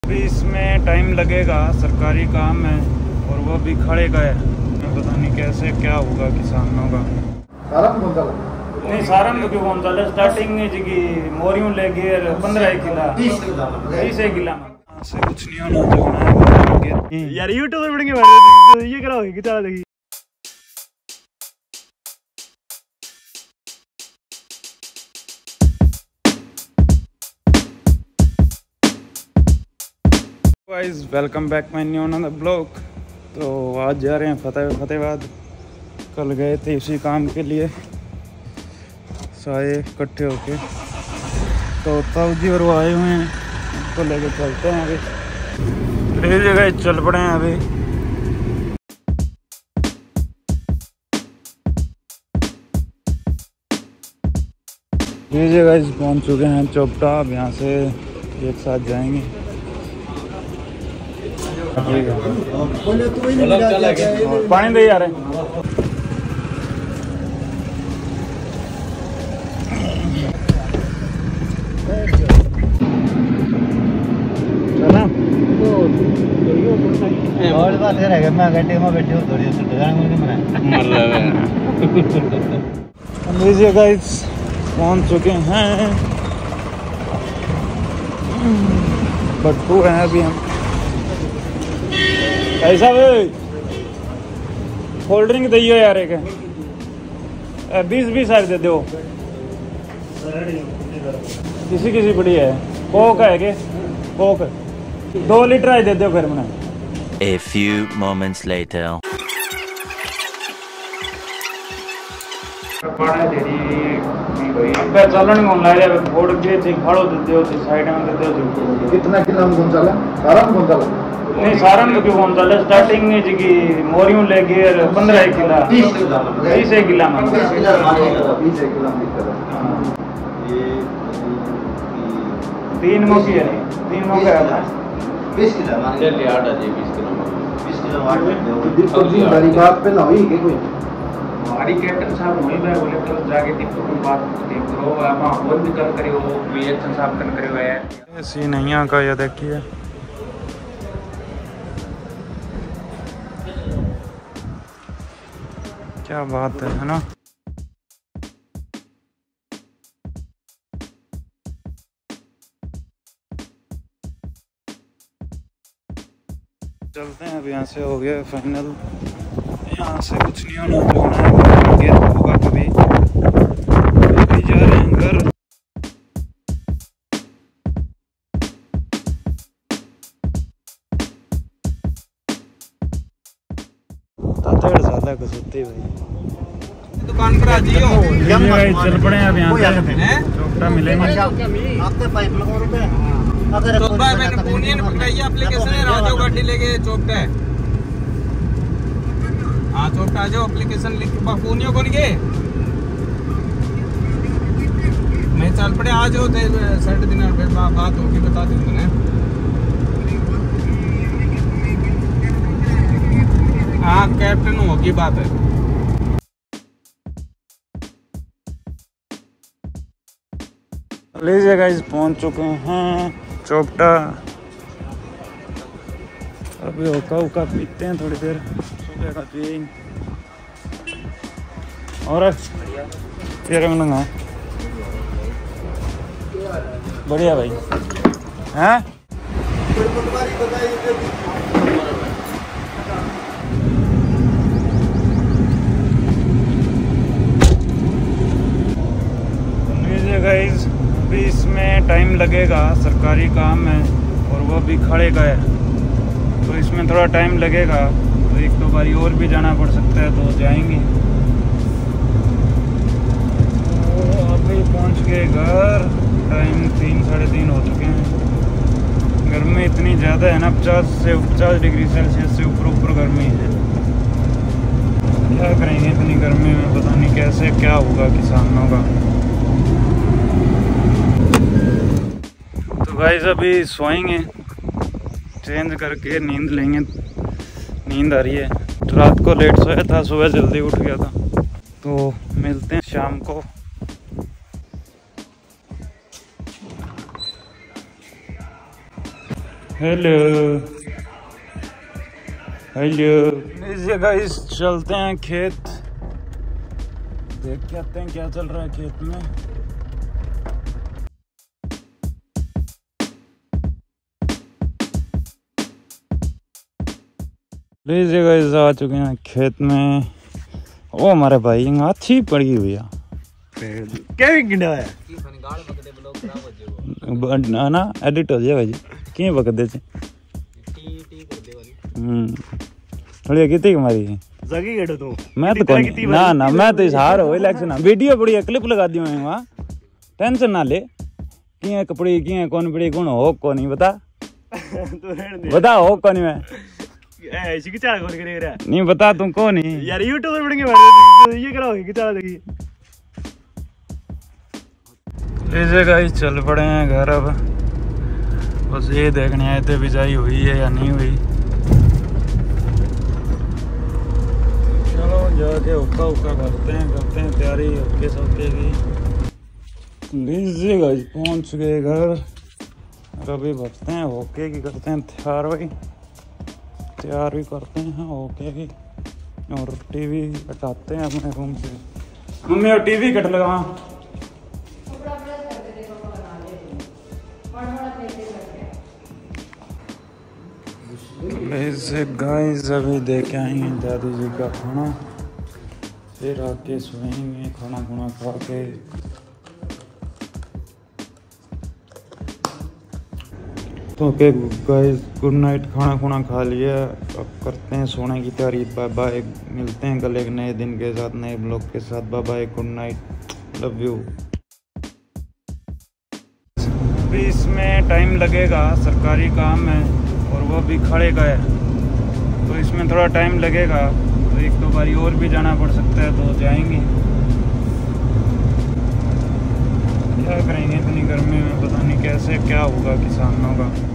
अभी इसमें टाइम लगेगा, सरकारी काम है और वो भी खड़े का है। पता नहीं कैसे क्या होगा किसानों का। नहीं सारन क्यों कौन सा स्टार्टिंग जी मोरियों ले गए 15 किला 20 किला से कुछ नहीं होना जो होना है यार। यूट्यूब पर बढ़ेंगे तो ये कराओगे कि चला देगी। Guys welcome back my new another blog. तो आज जा रहे हैं फतेहाबाद। कल गए थे उसी काम के लिए सारे इकट्ठे होके। तो ताऊ जी और वो आए हुए हैं, उनको लेके चलते हैं। अभी ये जगह चल पड़े हैं। अभी ये जगह पहुंच चुके हैं चोपटा। अब यहाँ से एक साथ जाएंगे। पानी दे यार। और बात है मैं घंटे में बैठे हूँ थोड़ी लीजिए गाइस पहुंच चुके हैं। बट्टू हैं अभी हम। ऐसा भाई कोल्ड ड्रिंक दियो यार एक 20 सारी दे दो। किसी बढ़िया है। कोक है के कोक 2 लीटर आई दे दो फिर मैंने। A few moments later. चलन कौन ला रहा है फोड़ के थी खड़ो दे दो साइड में दे दो। कितना किलो में कौन चला सारा में कौन चला नहीं सारन क्यों कौन सा स्टार्टिंग में जी की मोरियों ले गए 15 किला 20 किला में 20 किलो ये 3 मौके है 3 मौके है 20 किलो चलिए 8 आ जाए 20 किलो 20 किलो 8 बड़ी बात पे ना हुई कि कोई हमारी कैप्टन साहब वही मैं बोले तो जाके टिप्पो की बात देख लो आप और भी कर करियो रिएक्शन साहब कर करियो है सी नैया का। ये देखिए क्या बात है ना। चलते हैं। अब यहाँ से हो गया फाइनल। यहाँ से कुछ नहीं होना जो होना है होगा कभी। अभी जा रहे हैं घर। ज्यादा कुछ होती भाई दुकान पर आ जाइयो। चल पड़े हैं अब यहाँ से चोपटा मिलेंगे। आपके पाइप लगाओ रुपए अगर तो भाई मैंने पूनिया ने पकड़ाई एप्लीकेशन है राजो गाड़ी लेके चोपटा है। हाँ चोपटा आ जाओ एप्लीकेशन लिख के पूनिया कौन के मैं चल पड़े आ जाओ 60 दिन फिर बात होगी बता दूंगा ना। हाँ कैप्टन होगी बात है। लीजिए गाइस पहुंच चुके हैं चोपटा। अभी होका पीते हैं थोड़ी देर। सुबह का पिएंगे और ये रंग है बढ़िया भाई हैं। गाइस अभी इसमें टाइम लगेगा, सरकारी काम है और वो भी खड़े का है तो इसमें थोड़ा टाइम लगेगा। तो 1-2 बारी और भी जाना पड़ सकता है तो जाएंगे। तो अभी पहुंच गए घर। टाइम 3 साढ़े 3 हो चुके हैं। गर्मी इतनी ज़्यादा है ना 50 डिग्री सेल्सियस से ऊपर गर्मी है। क्या करेंगे इतनी गर्मी में। पता नहीं कैसे क्या होगा किसानों का। तो गाइस अभी सोएंगे, चेंज करके नींद लेंगे। नींद आ रही है। तो रात को लेट सोया था, सुबह जल्दी उठ गया था। तो मिलते हैं शाम को। Hello hello. इस जगह इस चलते हैं खेत, देख के आते हैं क्या चल रहा है खेत में। इस जगह आ चुके हैं खेत में। ओ हमारे भाई अच्छी पड़ी हुई है ना, एडिट हो जाए भाई कि बक दे थोड़ी कितनी हमारी तू मैं तो ना मैं तो इजहार हो इलेक्शन वीडियो बड़ी क्लिप लगा दी मैं वहाँ, टेंशन ना ले कि कपड़ी कि कौन पड़ी कौन हो कौन नहीं बता बता हो कौन मैं नहीं बता तुम कौन नहीं यार यूट्यूबर बनेंगे ये कराओगे कि चाला देखी। इस जगह चल पड़े हैं घर, अब बस ये देखने आए थे बिजाई हुई है या नहीं हुई। चलो जाके हुक्का हुक्का करते हैं तैयारी ओके सबके की। पहुंच गए घर, अभी बचते हैं होके की करते हैं तैयार भी करते हैं होके की, और टीवी हटाते हैं अपने रूम से। मम्मी और टीवी कट लगा गाइस अभी देखे आएंगे दादी जी का खाना, फिर आके सोएंगे खाना खुना खा के। तो ओके गाइस गुड नाइट, खाना खुना खा लिया, अब करते हैं सोने की तैयारी। बाय बाय, मिलते हैं कल एक नए दिन के साथ नए ब्लॉग के साथ। Bye bye, good night, love you. अभी इसमें टाइम लगेगा, सरकारी काम है और वो भी खड़े का है, तो इसमें थोड़ा टाइम लगेगा। तो एक दो बारी और भी जाना पड़ सकता है, तो जाएंगे। क्या करेंगे इतनी गर्मी में, पता नहीं कैसे क्या होगा किसानों का।